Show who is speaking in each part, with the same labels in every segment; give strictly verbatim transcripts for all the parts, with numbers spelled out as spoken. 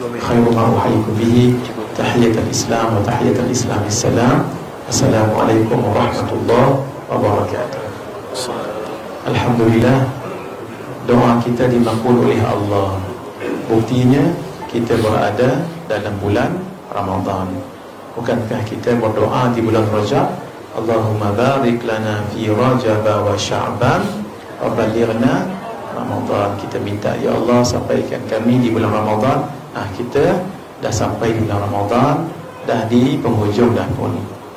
Speaker 1: خير ما أحييكم به تحية الإسلام وتحية الإسلام السلام. السلام عليكم ورحمة الله وبركاته. Alhamdulillah, doa kita dimakbul oleh Allah. Buktinya kita berada dalam bulan Ramadan. Bukankah kita berdoa di bulan Rajab, Allahumma barik lana fi Rajab wa Sya'ban wa balighna Ramadan. Kita minta, ya Allah, sampaikan kami di bulan Ramadan. Ah, kita dah sampai di bulan Ramadan, dah di penghujung dah pun.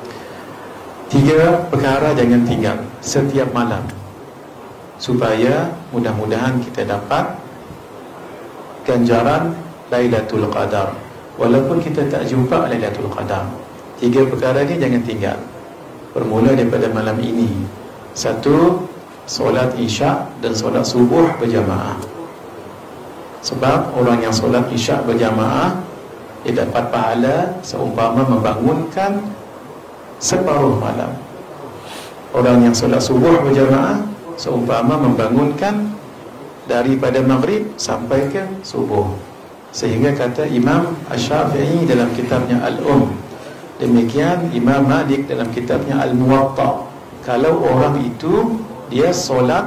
Speaker 1: Tiga perkara jangan tinggal setiap malam, supaya mudah-mudahan kita dapat ganjaran Lailatul Qadar, walaupun kita tak jumpa Lailatul Qadar. Tiga perkara ni jangan tinggal. Bermula daripada malam ini. Satu, solat isyak dan solat subuh berjamaah. Sebab orang yang solat isyak berjamaah, dia dapat pahala seumpama membangunkan separuh malam. Orang yang solat subuh berjamaah seumpama membangunkan daripada maghrib sampai ke subuh. Sehingga kata Imam Asy-Syafi'i dalam kitabnya Al-Um, demikian Imam Malik dalam kitabnya Al-Muwatta, kalau orang itu dia solat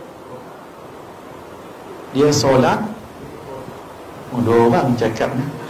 Speaker 1: dia solat dua orang cakap,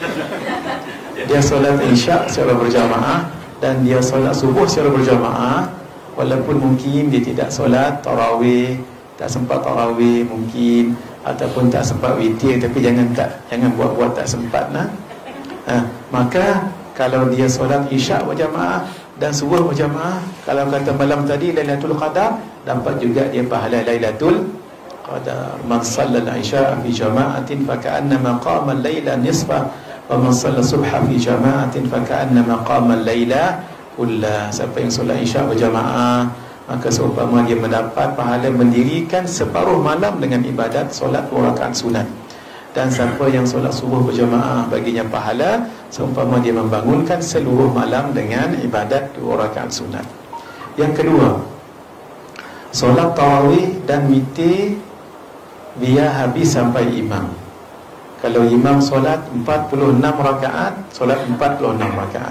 Speaker 1: dia solat isyak secara berjamaah dan dia solat subuh secara berjamaah, walaupun mungkin dia tidak solat tarawih, tak sempat tarawih mungkin, ataupun tak sempat witir, tapi jangan tak jangan buat-buat tak sempat nah. Ha, maka kalau dia solat isyak berjamaah dan subuh berjamaah, kalau kata malam tadi Lailatul Qadar, dapat juga dia pahala Lailatul Qadar. Man shalla al-isya fi jama'atin fa ka'annama qama al-laila nisfa wa man shalla subha fi jama'atin fa ka'annama qama al-laila kullah. Siapa yang solat isyak berjamaah, maka seumpama dia mendapat pahala mendirikan separuh malam dengan ibadat solat dua rakaat sunat. Dan siapa yang solat subuh berjamaah, baginya pahala seumpama dia membangunkan seluruh malam dengan ibadat dua rakaat sunat. Yang kedua, solat tarawih dan witir biar habis sampai imam. Kalau imam solat empat puluh enam rakaat, solat empat puluh enam rakaat.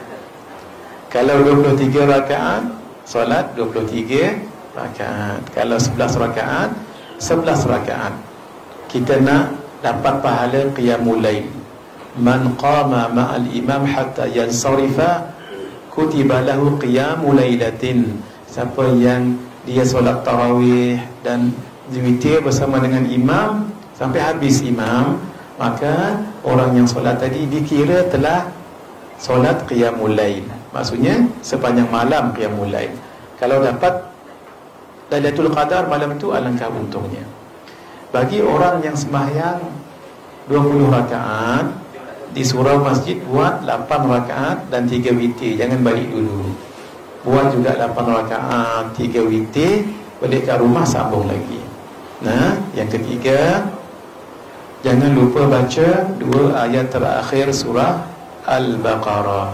Speaker 1: Kalau dua puluh tiga rakaat, solat dua puluh tiga rakaat. Kalau sebelas rakaat, sebelas rakaat. Kita nak dapat pahala qiyamul lail. Man qama ma'al imam hatta yansarifa kutiba lahu qiyamul lailatin. Siapa yang dia solat tarawih dan witir bersama dengan imam sampai habis imam, maka orang yang solat tadi dikira telah solat qiyamul lail. Maksudnya sepanjang malam qiyamul lail. Kalau dapat Lailatul Qadar malam itu, alangkah untungnya. Bagi orang yang sembahyang dua puluh rakaat di surau masjid, buat lapan rakaat dan tiga witir, jangan balik dulu. Buat juga lapan rakaat, tiga witir, balik ke rumah sambung lagi. Nah, yang ketiga, jangan lupa baca dua ayat terakhir surah Al-Baqarah.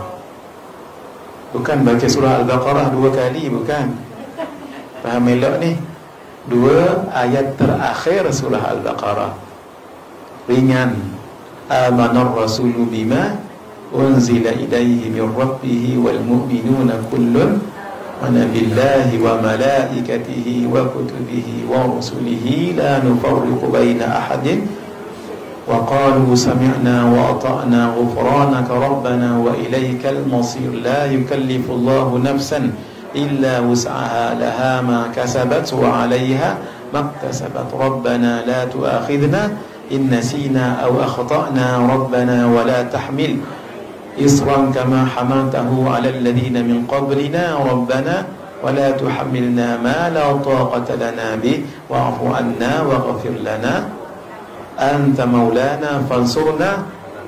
Speaker 1: Bukan baca surah Al-Baqarah dua kali, bukan. Faham elok ni? Dua ayat terakhir surah Al-Baqarah. Ringan. Amanar rasulu bima unzila ilaihi min rabbihi wal mu'minuna kullun mana billahi wa malaikatihi wa kutubihi wa rusulihi la nufarriqu baina ahadin wa qalu sami'na wa ata'na ghufranaka rabbana wa ilaikal masir. La yukallifu Allahu nafsan illa wus'aha laha ma kasabat wa 'alayha maktasabat. Rabbana la tu'akhidna in nasina aw akhta'na rabbana wa la tahmil isran kama hamaltahu 'ala alladhina min qablina rabbana wa la tuhammilna ma la taqata lana bih wa'fu 'anna waghfir lana anta maulana fansurna.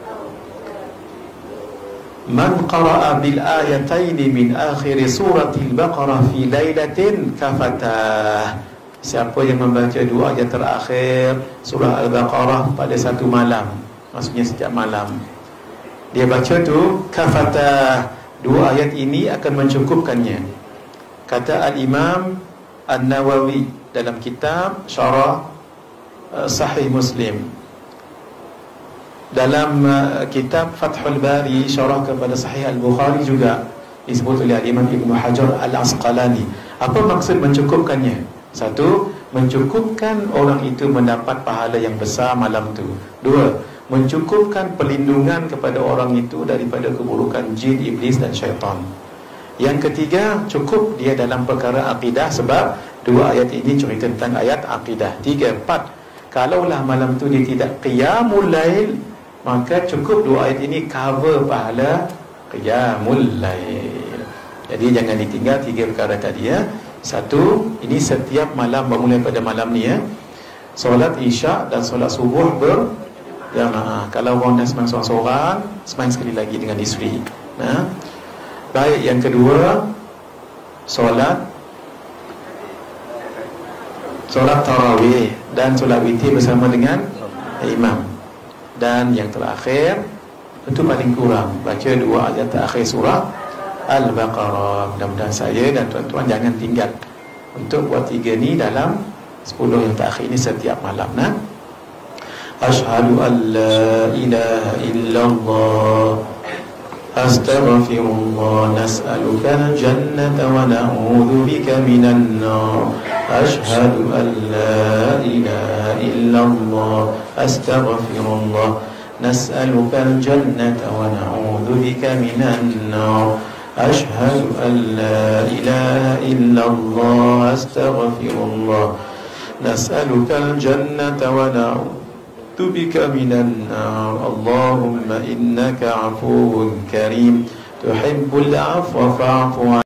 Speaker 1: Man qara'a bil ayataini min akhir suratil Baqarah fi lailatin kafatah. Siapa yang membaca dua ayat terakhir surah Al-Baqarah pada satu malam, maksudnya setiap malam dia baca tu, kafatah, dua ayat ini akan mencukupkannya. Kata Al-Imam An-Nawawi dalam kitab Syarah uh, Sahih Muslim, dalam uh, kitab Fathul Bari syarah kepada Sahih Al-Bukhari juga disebut oleh Imam Ibn Hajar Al-Asqalani. Apa maksud mencukupkannya? Satu, mencukupkan orang itu mendapat pahala yang besar malam tu. Dua, mencukupkan perlindungan kepada orang itu daripada keburukan jin, iblis dan syaitan. Yang ketiga, cukup dia dalam perkara akidah, sebab dua ayat ini cerita tentang ayat akidah. Tiga, empat, kalaulah malam tu dia tidak qiyamul lail, maka cukup dua ayat ini cover pahala qiyamul lail. Jadi jangan ditinggal tiga perkara tadi ya. Satu, ini setiap malam bermula pada malam ni ya. Solat isyak dan solat subuh berjamaah. Kalau orang dah sembahyang seorang-seorang, sembahyang sekali lagi dengan isteri. Nah, baik, yang kedua, solat solat tarawih dan solat witir bersama dengan imam. Dan yang terakhir, itu paling kurang, baca dua ayat terakhir surah Al-Baqarah. Mudah-mudahan saya dan tuan-tuan jangan tinggal untuk buat tiga ni dalam sepuluh yang terakhir ini setiap malam. Nah, asyhadu an la ilaha illallah, astaghfirullah, nas'aluka al-jannata wa na'udzu bika minan nar. Asyhadu an la ilaha illallah, astaghfirullah, nas'aluka al-jannata wa na'udzu bika minan nar. Asyhadu an la ilaha illallah, astaghfirullah, nas'aluka al-jannata wa na'udzu bika minan nar. Allahumma innaka 'afuwun karim tuhibbul 'afwa fa'fu